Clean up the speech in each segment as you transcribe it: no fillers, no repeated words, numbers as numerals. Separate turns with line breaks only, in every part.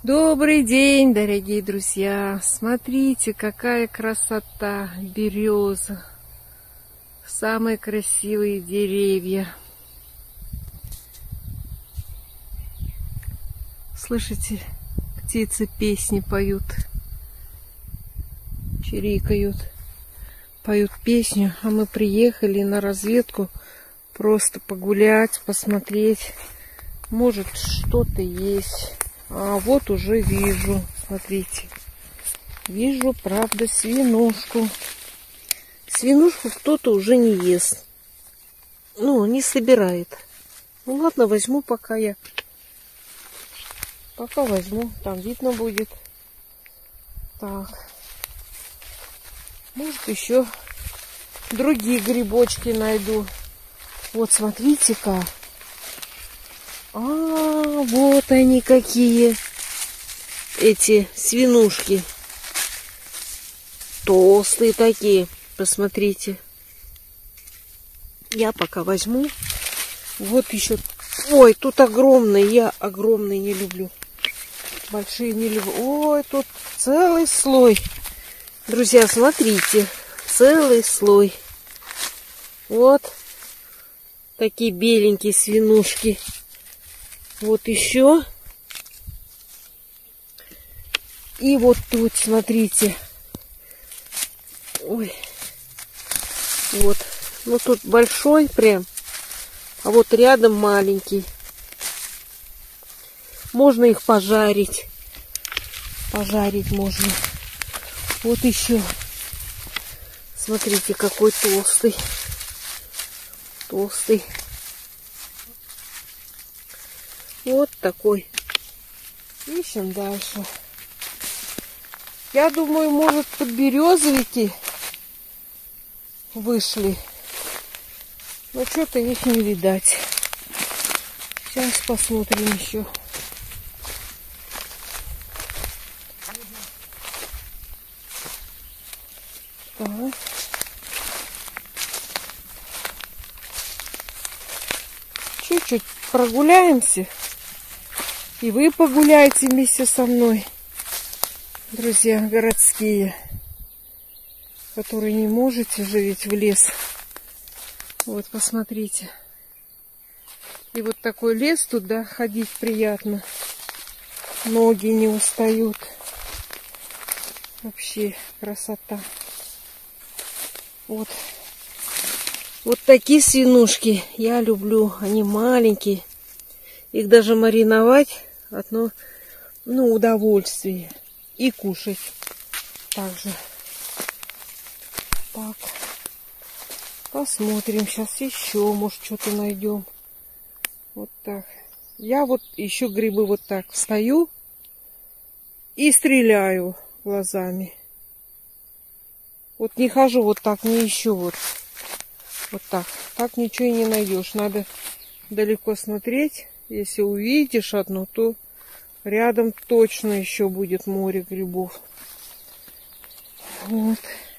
Добрый день, дорогие друзья! Смотрите, какая красота! Береза, самые красивые деревья. Слышите, птицы песни поют, чирикают, поют песню, а мы приехали на разведку просто погулять, посмотреть, может что-то есть. А вот уже вижу, смотрите, вижу, правда, свинушку. Свинушку кто-то уже не ест, ну, не собирает. Ну ладно, возьму пока я. Пока возьму, там видно будет. Так. Может, еще другие грибочки найду. Вот, смотрите-ка. Вот они какие. Эти свинушки. Толстые такие. Посмотрите. Я пока возьму. Вот еще. Ой, тут огромные. Я огромные не люблю. Большие не люблю. Ой, тут целый слой. Друзья, смотрите. Целый слой. Вот. Такие беленькие свинушки. Вот еще. И вот тут, смотрите. Ой. Вот. Ну, тут большой прям. А вот рядом маленький. Можно их пожарить. Пожарить можно. Вот еще. Смотрите, какой толстый. Толстый. Вот такой. Ищем дальше. Я думаю, может, подберезовики вышли. Но что-то их не видать. Сейчас посмотрим еще. Так. Чуть-чуть прогуляемся. И вы погуляете вместе со мной, друзья городские, которые не можете жить в лес. Вот, посмотрите. И вот такой лес туда ходить приятно. Ноги не устают. Вообще красота. Вот. Вот такие свинушки я люблю. Они маленькие. Их даже мариновать одно, ну, удовольствие. И кушать также. Так. Посмотрим. Сейчас еще, может, что-то найдем. Вот так. Я вот еще грибы вот так встаю и стреляю глазами. Вот не хожу вот так, не ищу вот. Вот так. Так ничего и не найдешь. Надо далеко смотреть. Если увидишь одну, то рядом точно еще будет море грибов. Вот.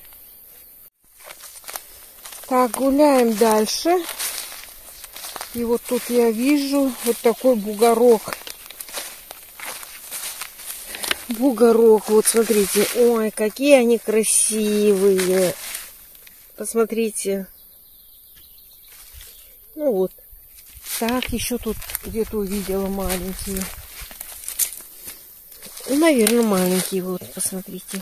Так, гуляем дальше. И вот тут я вижу вот такой бугорок. Бугорок, вот смотрите. Ой, какие они красивые. Посмотрите. Ну вот. Так, еще тут где-то увидела маленькие. Наверное, маленькие. Вот, посмотрите.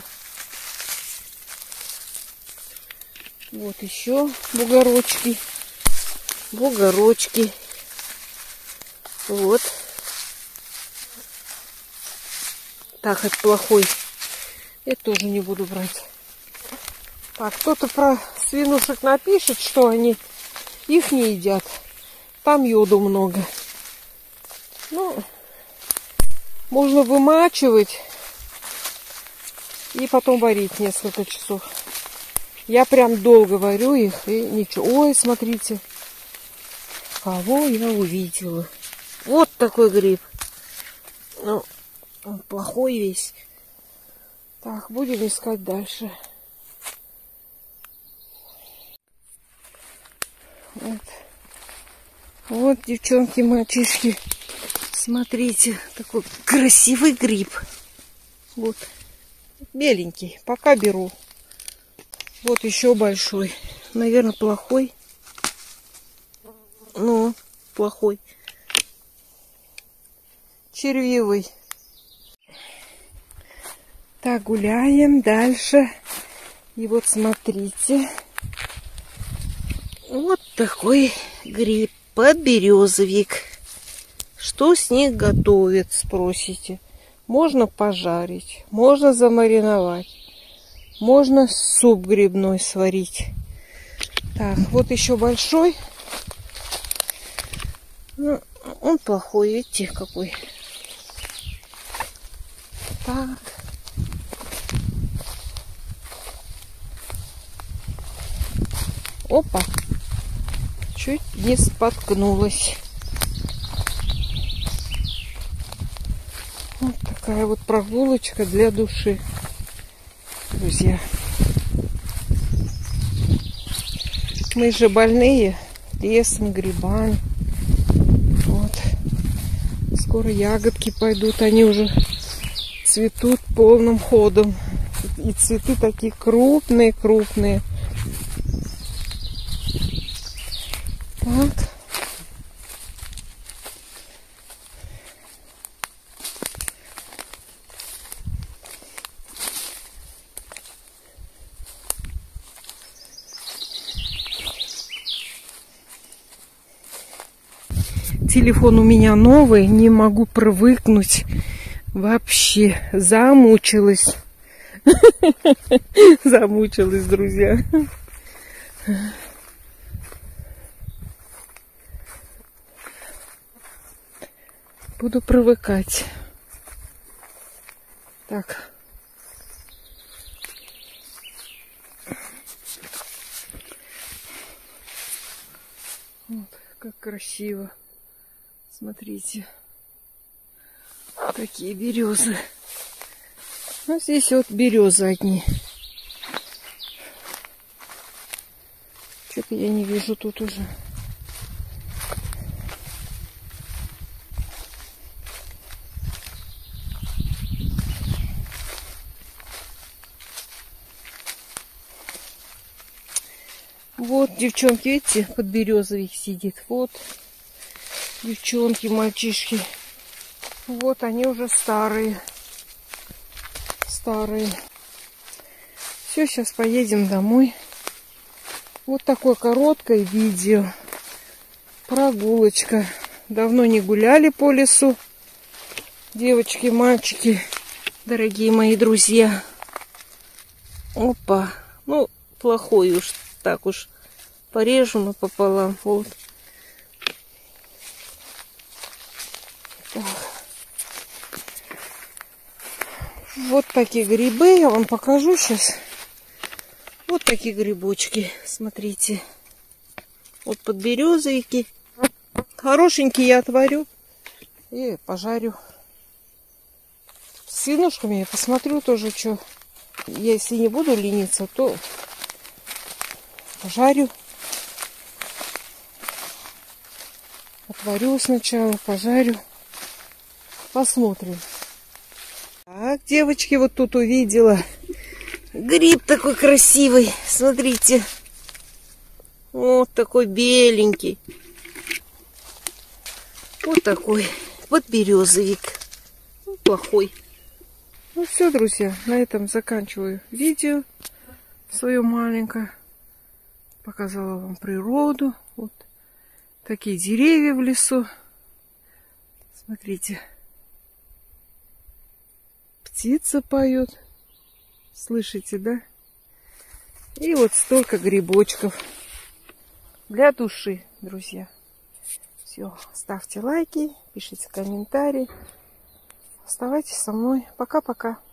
Вот еще бугорочки. Бугорочки. Вот. Так, это плохой. Это тоже не буду брать. Так, кто-то про свинушек напишет, что они их не едят. Там йоду много. Ну, можно вымачивать и потом варить несколько часов. Я прям долго варю их и ничего. Ой, смотрите, кого я увидела. Вот такой гриб. Ну, он плохой весь. Так, будем искать дальше. Вот. Вот, девчонки, мальчишки, Смотрите, такой красивый гриб. Вот. Беленький. Пока беру. Вот еще большой. Наверное, плохой. Ну, плохой. Червивый. Так, гуляем дальше. И вот смотрите. Вот такой гриб. Подберезовик. Что с них готовят, спросите? Можно пожарить, можно замариновать, можно суп грибной сварить. Так, вот еще большой. Ну, он плохой, видите, какой. Так. Опа. Чуть не споткнулась. Вот такая вот прогулочка для души, друзья. Мы же больные лесом, грибами. Вот. Скоро ягодки пойдут, они уже цветут полным ходом. И цветы такие крупные. Так. Телефон у меня новый, не могу привыкнуть. Вообще замучилась. Замучилась, друзья. Буду привыкать. Так. Вот, как красиво. Смотрите. Какие березы. Ну, здесь вот березы одни. Что-то я не вижу тут уже. Вот, девчонки, видите, подберезовик сидит. Вот, девчонки, мальчишки. Вот, они уже старые. Все, сейчас поедем домой. Вот такое короткое видео. Прогулочка. Давно не гуляли по лесу. Девочки, мальчики, дорогие мои друзья. Опа. Ну, плохой уж. Так уж порежу напополам. Вот. Так. Вот такие грибы. Я вам покажу сейчас. Вот такие грибочки. Смотрите. Вот подберезовики. Хорошенькие я отварю и пожарю. С свинушками я посмотрю тоже, что. Если не буду лениться, то пожарю. Отварю сначала, пожарю. Посмотрим. Так, девочки, вот тут увидела. Гриб такой красивый. Смотрите. Вот такой беленький. Вот такой подберезовик. Ну, плохой. Ну все, друзья, на этом заканчиваю видео свое маленькое. Показала вам природу. Вот такие деревья в лесу. Смотрите. Птица поет. Слышите, да? И вот столько грибочков. Для души, друзья. Все, ставьте лайки, пишите комментарии. Оставайтесь со мной. Пока-пока.